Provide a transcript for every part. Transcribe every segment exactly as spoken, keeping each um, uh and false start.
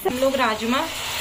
हम लोग राजमा,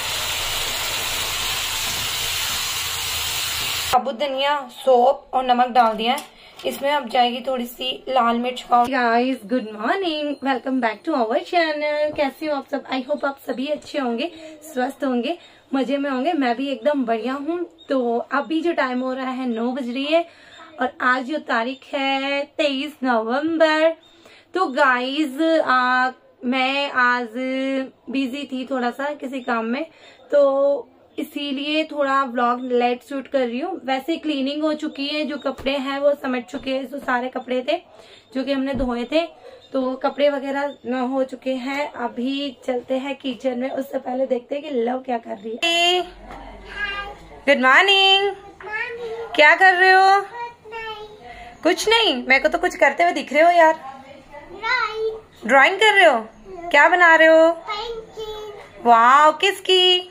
साबुत धनिया, सौंफ और नमक डाल दिया है। इसमें अब जाएगी थोड़ी सी लाल मिर्च powder. Guys good morning, welcome back to our channel. कैसे हो आप सब? आई होप आप सभी अच्छे होंगे, स्वस्थ होंगे, मजे में होंगे। मैं भी एकदम बढ़िया हूँ। तो अभी जो टाइम हो रहा है नौ बज रही है और आज जो तारीख है तेईस नवंबर। तो गाइस मैं आज बिजी थी थोड़ा सा किसी काम में, तो इसीलिए थोड़ा व्लॉग लेट शूट कर रही हूँ। वैसे क्लीनिंग हो चुकी है, जो कपड़े हैं वो समेट चुके हैं। जो सारे कपड़े थे जो कि हमने धोए थे, तो कपड़े वगैरह हो चुके हैं। अभी चलते हैं किचन में। उससे पहले देखते हैं कि लव क्या कर रही है। Good morning. क्या कर रहे हो? कुछ नहीं, मेरे को तो कुछ करते हुए दिख रहे हो यार। ड्राइंग कर रहे हो? क्या बना रहे हो? वाह, किसकी?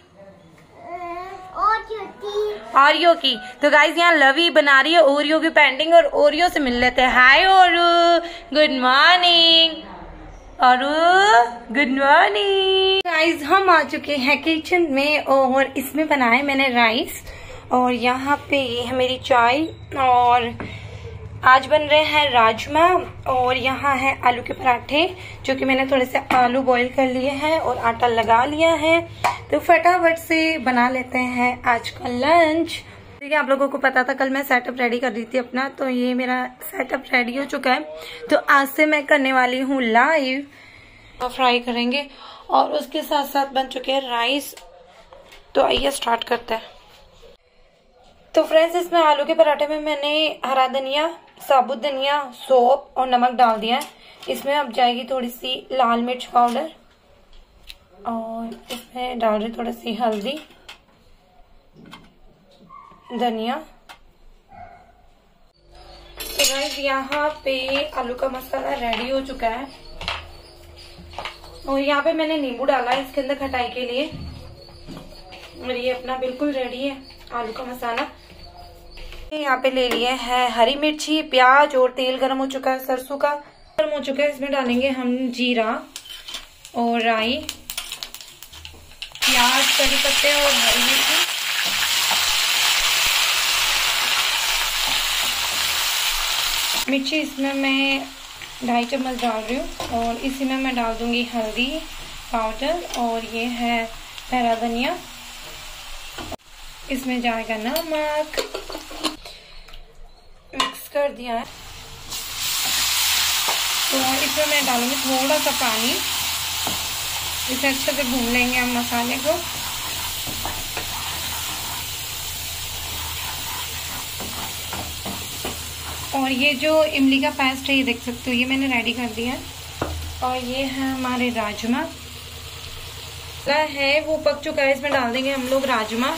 ओरियो की। तो गाइज यहाँ लवी बना रही है ओरियो की पेंटिंग, और ओरियो से मिल लेते हैं। हाय ओरू, गुड मॉर्निंग। ओरू गुड मॉर्निंग। गाइज हम आ चुके हैं किचन में और इसमें बनाए मैंने राइस, और यहाँ पे ये है मेरी चाय, और आज बन रहे हैं राजमा, और यहाँ है आलू के पराठे जो कि मैंने थोड़े से आलू बॉईल कर लिए हैं और आटा लगा लिया है। तो फटाफट से बना लेते हैं आज का लंच। ठीक है, आप लोगों को पता था कल मैं सेटअप रेडी कर रही थी अपना, तो ये मेरा सेटअप रेडी हो चुका है। तो आज से मैं करने वाली हूँ लाइव, तो फ्राई करेंगे और उसके साथ साथ बन चुके हैं राइस। तो आइए स्टार्ट करते हैं। तो फ्रेंड्स इसमें आलू के पराठे में मैंने हरा धनिया, साबुत धनिया, सौंफ और नमक डाल दिया है। इसमें अब जाएगी थोड़ी सी लाल मिर्च पाउडर, और इसमें डाल रही थोड़ी सी हल्दी, धनिया। तो गाइस यहाँ पे आलू का मसाला रेडी हो चुका है, और यहाँ पे मैंने नींबू डाला है इसके अंदर खटाई के लिए, और ये अपना बिल्कुल रेडी है आलू का मसाला। यहाँ पे ले लिए हैं हरी मिर्ची, प्याज, और तेल गरम हो चुका है सरसों का, गरम हो चुका है। इसमें डालेंगे हम जीरा और राई, प्याज, कड़ी पत्ते और हरी मिर्ची। मिर्ची इसमें मैं ढाई चम्मच डाल रही हूँ, और इसी में मैं डाल दूंगी हल्दी पाउडर, और ये है हरा धनिया। इसमें जाएगा नमक, मिक्स कर दिया है। तो इसमें मैं डालूंगी थोड़ा सा पानी, इसे अच्छे से भून लेंगे हम मसाले को। और ये जो इमली का पेस्ट है ये देख सकते हो, ये मैंने रेडी कर दिया है। और ये है हमारे राजमा है, वो पक चुका है। इसमें डाल देंगे हम लोग राजमा।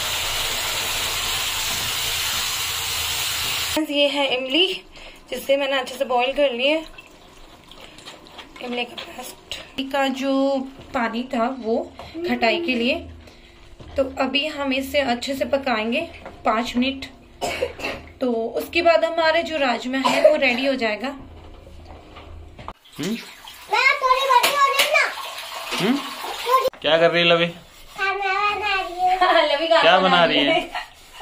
ये है इमली, जिससे मैंने अच्छे से बॉईल कर लिए। इमली का पेस्ट का जो पानी था वो खटाई के लिए। तो अभी हम इसे अच्छे से पकाएंगे पाँच मिनट। तो उसके बाद हमारे जो राजमा है वो रेडी हो जाएगा। हम्म? हम्म? क्या कर रही है लवी? खाना बना रही है। लवी क्या बना रही है?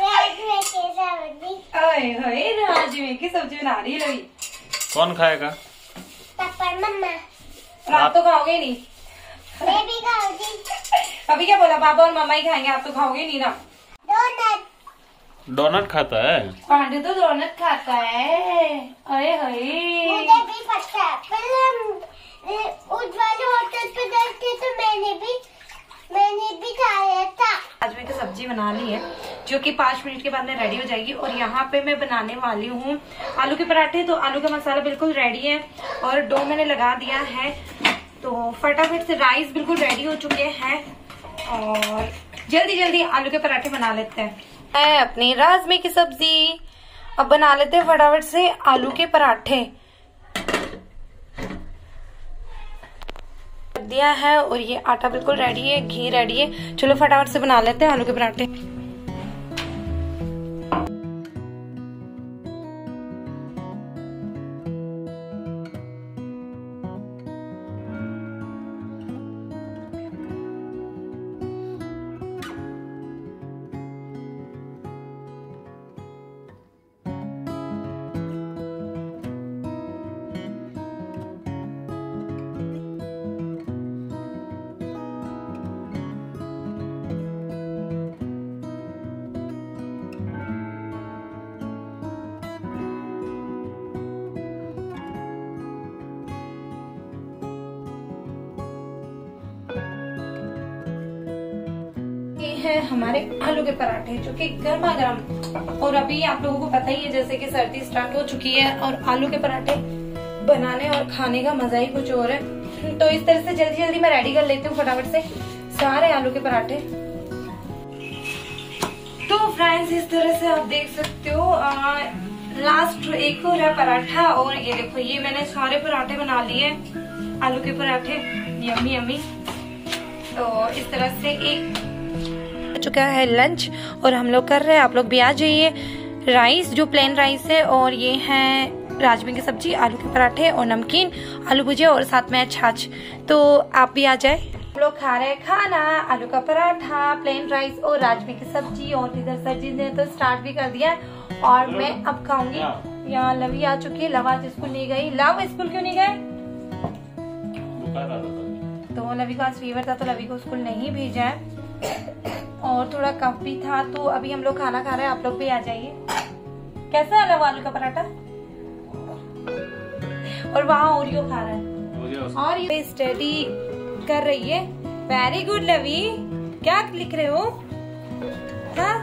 राजमे की सब्जी बना रही है लवी। कौन खाएगा? पापा मम्मा। आप तो खाओगे नहीं। मैं भी खाऊंगी। अभी क्या बोला? पापा और मम्मा ही खाएंगे, आप तो खाओगे नहीं ना। डोनट। डोनट खाता है? पांडे तो डोनट खाता है। अरे हरे, मुझे भी पता है। पहले उस वाले होटल पे गए थे तो मैंने भी मैंने भी खाया था। राजमे की सब्जी बना ली है, जो कि पाँच मिनट के बाद में रेडी हो जाएगी। और यहाँ पे मैं बनाने वाली हूँ आलू के पराठे। तो आलू का मसाला बिल्कुल रेडी है और डो मैंने लगा दिया है। तो फटाफट से राइस बिल्कुल रेडी हो चुके हैं, और जल्दी जल्दी आलू के पराठे बना लेते हैं। अपनी राजमे की सब्जी अब बना लेते हैं फटाफट से आलू के पराठे। दिया है, और ये आटा बिल्कुल रेडी है, घी रेडी है। चलो फटाफट से बना लेते हैं आलू के पराठे। हैं हमारे आलू के पराठे जो कि गर्मा गर्म। और अभी आप लोगों को पता ही है जैसे कि सर्दी स्टार्ट हो चुकी है और आलू के पराठे बनाने और खाने का मजा ही कुछ और है। तो इस तरह से जल्दी जल्दी मैं रेडी कर लेती हूँ फटाफट से सारे आलू के पराठे। तो फ्रेंड्स इस तरह से आप देख सकते हो आ, लास्ट एक हो रहा पराठा और ये देखो ये मैंने सारे पराठे बना लिए आलू के पराठे यम्मी यम्मी। तो इस तरह से एक चुका है लंच और हम लोग कर रहे हैं, आप लोग भी आ जाइए। राइस जो प्लेन राइस है और ये है राजमे की सब्जी, आलू के पराठे और नमकीन, आलू भुजिया और साथ में छाछ। तो आप भी आ जाए। हम लोग खा रहे हैं खाना, आलू का पराठा, प्लेन राइस और राजमे की सब्जी। और इधर सरजी ने तो स्टार्ट भी कर दिया है और मैं अब खाऊंगी। यहाँ लवी आ चुकी है, लव आज स्कूल नहीं गई। लव स्कूल क्यों नहीं गए? तो लवी का आज फीवर था तो लवी को स्कूल नहीं भेजा है और थोड़ा कफ भी था। तो अभी हम लोग खाना खा रहे हैं, आप लोग भी आ जाइए। कैसा है लव आलू का पराठा? और वहाँ ओरियो खा रहा है और ये स्टडी कर रही है। वेरी गुड लवी, क्या लिख रहे हो? हाँ?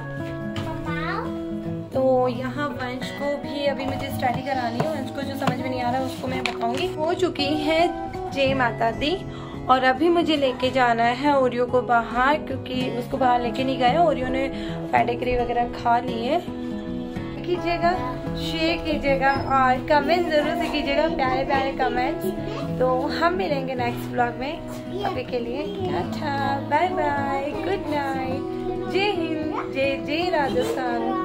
तो यहाँ वंश को भी अभी मुझे स्टडी करानी है। वंश को जो समझ में नहीं आ रहा है उसको मैं बताऊंगी। हो चुकी है जय माता दी और अभी मुझे लेके जाना है ओरियो को बाहर, क्योंकि उसको बाहर लेके नहीं गए। ओरियो ने पेडिग्री वगैरह खा ली है। कीजिएगा, शेयर कीजिएगा और कमेंट जरूर से कीजिएगा, प्यारे प्यारे कमेंट्स। तो हम मिलेंगे नेक्स्ट ब्लॉग में। अभी के लिए tata, bye bye, good night, जय हिंद, जय जय राजस्थान।